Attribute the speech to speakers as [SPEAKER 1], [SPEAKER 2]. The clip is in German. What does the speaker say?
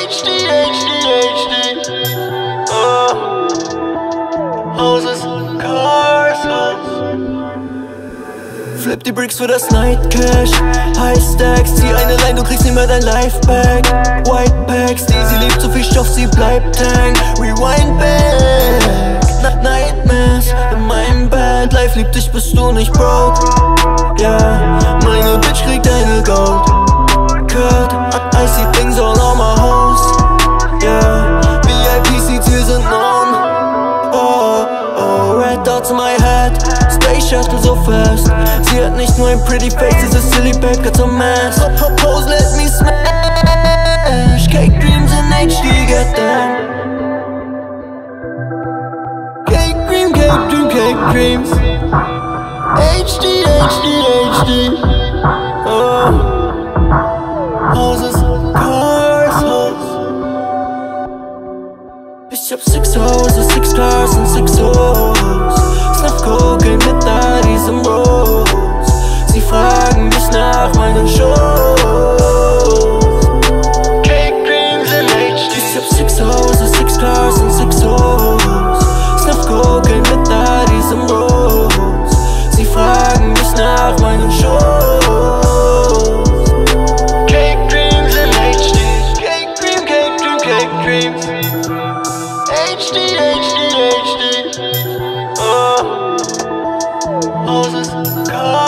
[SPEAKER 1] HD. Oh. Houses, cars, flip die Bricks für das Night Cash. High Stacks, zieh eine Line, du kriegst nicht mehr dein Life back. White Packs, die sie liebt, so viel Stoff, sie bleibt hang. Rewind back, Nightmares in meinem Band. Life liebt dich, bist du nicht broke. Yeah, meine Bitch kriegt deine Gold. Cut, I see things all on my hoes. Yeah, VIP Seats, wir sind known. Oh, red dots in my head. Space Shuttle so fast. Sie hat nicht nur ein pretty face, dieses silly back got a mess. Pose, let me smash. Cake dreams in HD, get down. Cake dreams. HD. Oh. Houses, cars. Ich hab 6 Houses, 6 cars und 6 hoes. Snuff Cocaine mit Daddies im Rose. Sie fragen mich nach meinen Shows. Cake dreams in HD. Ich hab 6 Houses, 6 cars und 6 hoes. Snuff Cocaine mit Daddies im Rose. Sie fragen mich nach meinen Shows. Cake dreams in HD. Cake dreams. HD. Oh. Houses, cars.